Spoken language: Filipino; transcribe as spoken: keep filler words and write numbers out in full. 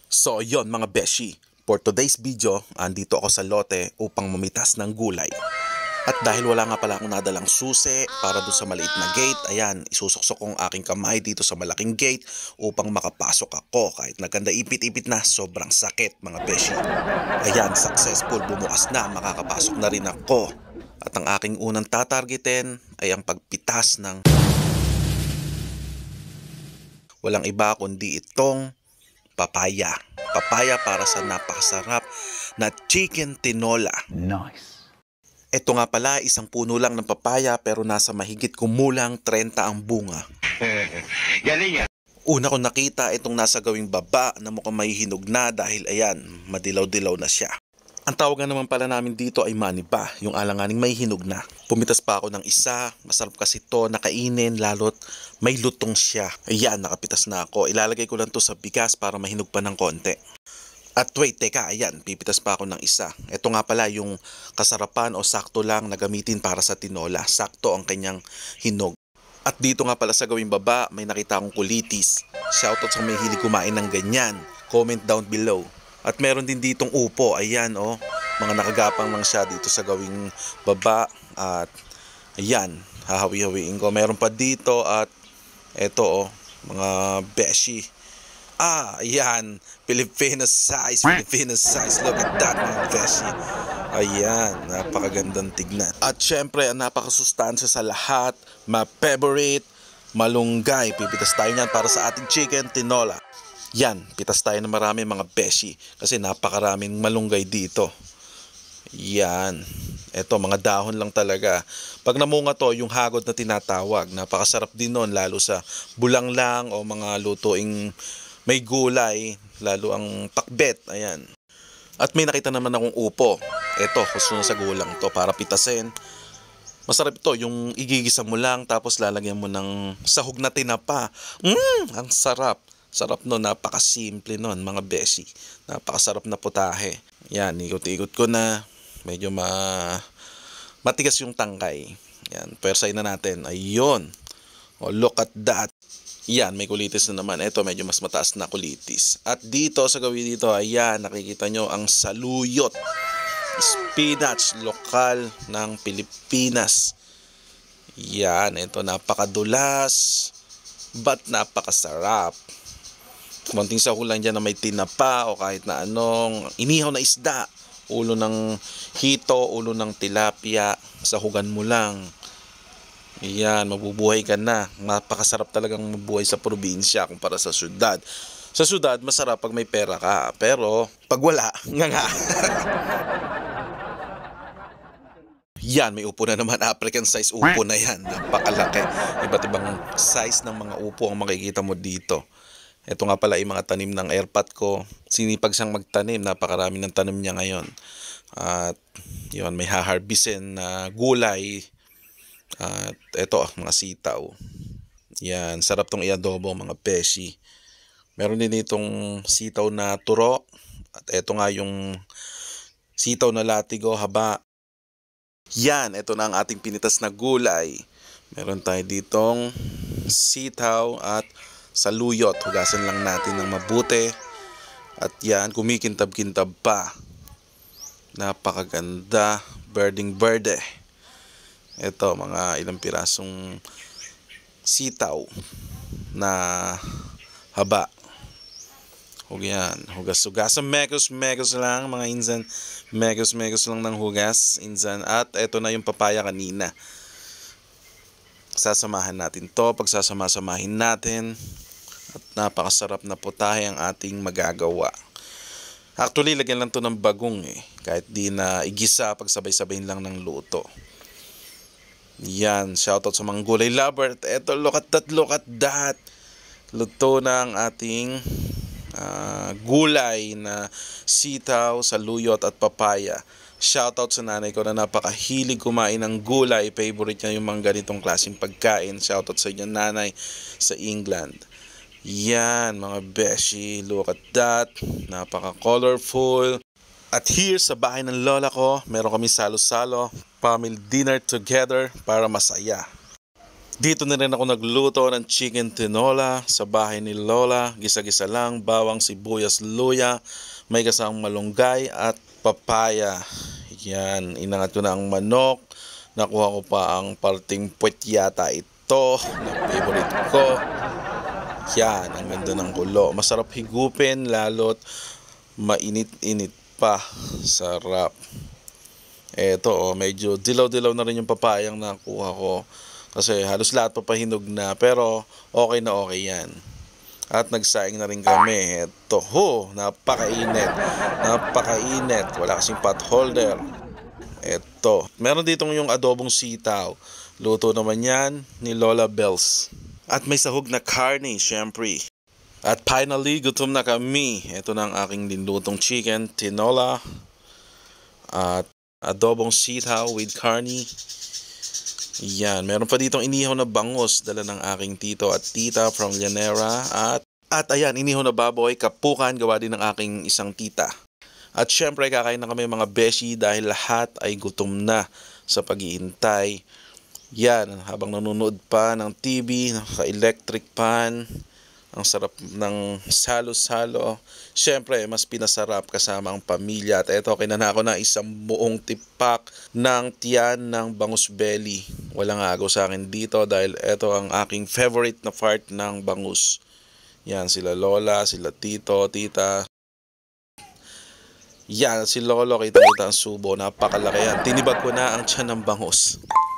So yon mga beshi, for today's video, andito ako sa lote upang mamitas ng gulay. At dahil wala nga pala akong nadalang susi para dun sa maliit na gate, ayan, isusuksok ko ang aking kamay dito sa malaking gate upang makapasok ako. Kahit nagkanda ipit-ipit na, sobrang sakit mga beshi. Ayan, successful, bumukas na, makakapasok na rin ako. At ang aking unang tatargetin ay ang pagpitas ng walang iba kundi itong papaya. Papaya para sa napakasarap na chicken tinola. Nice. Ito nga pala, isang puno lang ng papaya pero nasa mahigit kumulang thirty ang bunga. Galing yan. Una ko nakita itong nasa gawing baba na mukhang may hinog na dahil ayan, madilaw-dilaw na siya. Ang tawagan naman pala namin dito ay maniba, yung alanganing may hinog na. Pumitas pa ako ng isa, masarap kasi to nakainin lalo't may lutong siya. Ayan, nakapitas na ako. Ilalagay ko lang to sa bigas para mahinog pa ng konti. At wait, teka, ayan, pipitas pa ako ng isa. Ito nga pala yung kasarapan o sakto lang na gamitin para sa tinola. Sakto ang kanyang hinog. At dito nga pala sa gawing baba, may nakita akong kulitis. Shoutout sa may hilig kumain ng ganyan. Comment down below. At meron din ditong upo, ayan oh, mga nakagapang lang siya dito sa gawing baba. At ayan, hahawi-hawiin ko. Meron pa dito at eto oh, mga beshi. Ah, ayan, Filipino size, Filipino size. Look at that mga beshi. Ayan, napakagandang tignan. At syempre, ang napakasustansya sa lahat, my favorite, malunggay. Pipitas tayo niyan para sa ating chicken tinola. Yan, pitas tayo ng marami mga beshi kasi napakaraming malunggay dito. Yan, eto mga dahon lang talaga. Pag namunga to, yung hagod na tinatawag, napakasarap din nun lalo sa bulanglang o mga lutuing may gulay, lalo ang pakbet. Ayan. At may nakita naman akong upo. Eto, gusto na sa gulang to para pitasin. Masarap ito, yung igigisa mo lang tapos lalagyan mo ng sahog na tinapa. Mmm, ang sarap. Sarap nun, napakasimple nun mga beshi. Napakasarap na putahe. Yan, ikot-ikot ko na. Medyo ma matigas yung tangkay. Yan, pwersay na natin. Ayun. Oh, look at that. Yan, may kulitis na naman. Ito, medyo mas mataas na kulitis. At dito, sa gawin dito, ayan, nakikita nyo ang saluyot. Spinach, lokal ng Pilipinas. Yan, ito, napakadulas. But napakasarap. Konting sahog lang dyan na may tinapa o kahit na anong inihaw na isda. Ulo ng hito, ulo ng tilapia. Sahugan mo lang. Yan, mabubuhay ka na. Napakasarap talagang mabuhay sa probinsya kumpara sa syudad. Sa syudad, masarap pag may pera ka. Pero, pag wala, nga nga. Yan, may upo na naman. African size upo na yan. Napakalaki. Iba't ibang size ng mga upo ang makikita mo dito. Ito nga pala yung mga tanim ng airpot ko. Sinipag siyang magtanim. Napakarami ng tanim niya ngayon. At yun, may haharbisin na gulay. At ito, mga sitaw. Yan, sarap tong i-adobo mga beshi. Meron din itong sitaw na turo. At ito nga yung sitaw na latigo, haba. Yan, ito na ang ating pinitas na gulay. Meron tayo ditong sitaw at saluyot. Hugasan lang natin ng mabuti. At yan, kumikintab-kintab pa. Napakaganda. Birding berde. Ito, mga ilang pirasong sitaw na haba. Huwag yan. Hugas-hugas. Megos-megos lang mga insan. Megos-megos lang ng hugas, insan. At ito na yung papaya kanina. Sasamahan natin to. Pagsasama-samahin natin. At napakasarap na putahe ang ating magagawa. Actually, lagyan lang to ng bagong eh. Kahit di na igisa, pagsabay-sabayin lang ng luto. Yan, shoutout sa mga gulay lover. Eto, look at that, look at that. Luto na ang ating uh, gulay na sitaw, saluyot at papaya. Shoutout sa nanay ko na napakahilig kumain ng gulay. Favorite niya yung mga ganitong klaseng pagkain. Shoutout sa inyo nanay sa England. Yan, mga beshi, look at that. Napaka-colorful. At here sa bahay ng lola ko, meron kami salo-salo, family dinner together para masaya. Dito na rin ako nagluto ng chicken tinola sa bahay ni Lola. Gisa-gisa lang, bawang, sibuyas, luya, may kasamang malunggay at papaya. Yan, inangat ko na ang manok. Nakuha ko pa ang parting puwet yata ito na favorite ko. Yan, ang ganda ng kulo. Masarap higupin lalo't mainit-init pa. Sarap. Eto, oh, medyo dilaw-dilaw na rin yung papayang nakuha ko. Kasi halos lahat papahinog na. Pero okay na okay yan. At nagsaing na rin kami. Eto, ho, napakainit. Napakainit. Wala kasing pot holder. Eto, meron ditong yung adobong sitaw. Luto naman yan ni Lola Bells. At may sahog na karne, syempre. At finally, gutom na kami. Ito na ang aking dinlutong chicken tinola. At adobong sitaw with karne. Yan, meron pa ditong inihaw na bangus. Dala ng aking tito at tita from Llanera. At, at ayan, inihaw na baboy, kapukan, gawa din ng aking isang tita. At syempre, kakain na kami mga beshi dahil lahat ay gutom na sa pag-iintay. Yan, habang nanonood pa ng T V, naka-electric pan, ang sarap ng salo-salo. Syempre, mas pinasarap kasama ang pamilya. At eto, kinana ko na isang buong tipak ng tiyan ng bangus belly. Walang agaw sa akin dito dahil eto ang aking favorite na part ng bangus. Yan, sila Lola, sila Tito, Tita. Yan, si Lolo, kita-kita ang subo. Napakalaki yan. Tinibag ko na ang tiyan ng bangus.